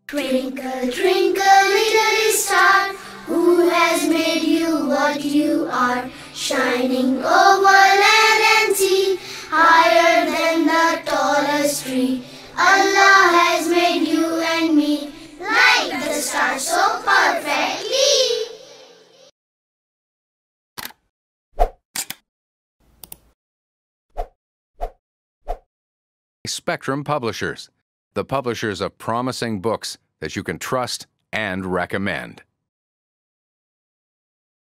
Twinkle, twinkle, little star, who has made you what you are? Shining over land and sea, higher than the tallest tree. Allah has made you and me, like the stars so perfectly. Spectrum Publishers, the publishers of promising books that you can trust and recommend.